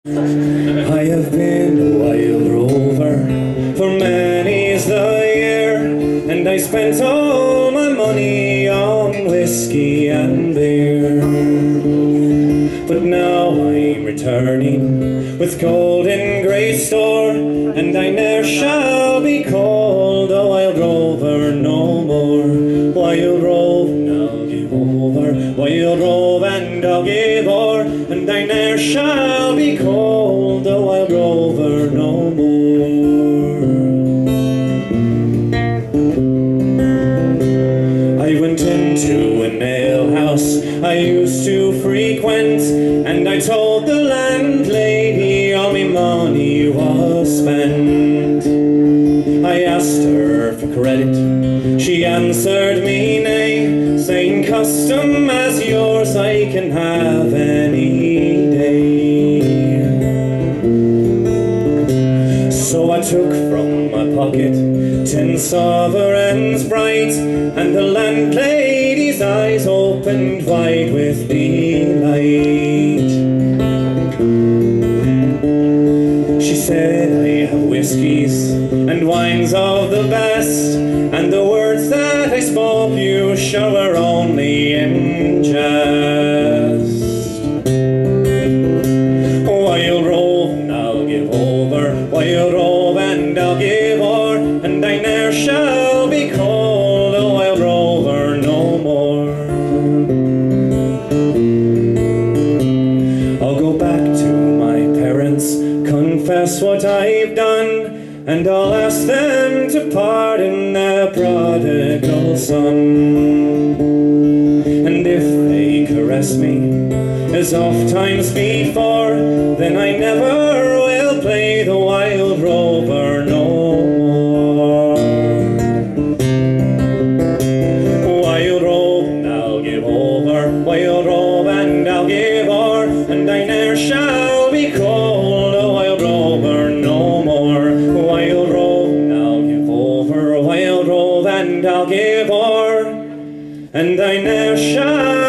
I have been a wild rover, for many's the year, and I spent all my money on whiskey and beer. But now I'm returning with gold in great store, and I ne'er shall be called a wild rover no more. Wild rove, and I'll give over, wild rove, and I'll give o'er, and I ne'er shall be called a wild rover no more. I went into an alehouse I used to frequent, and I told the landlady all my money was spent. I asked her for credit, she answered me nay, saying custom as yours I can have any day. So I took from my pocket 10 sovereigns bright, and the landlady's eyes opened wide with delight. She said, I have whiskies and wines of the best, and the words that I spoke you sure were only in jest. Wild rove, and I'll give over, wild rove, and I'll give o'er, and I ne'er shall be called a wild rover no more. I'll go back to my parents, confess what I've done, and I'll ask them to pardon their prodigal son. And if they caress me as oft times before, then I never will play the wild rover no more. Wild rove, and I'll give over, wild rove, and I'll give o'er, and I ne'er shall be called a wild rover no more. Wild rove, and I'll give over, wild rove, and I'll give o'er, and I ne'er shall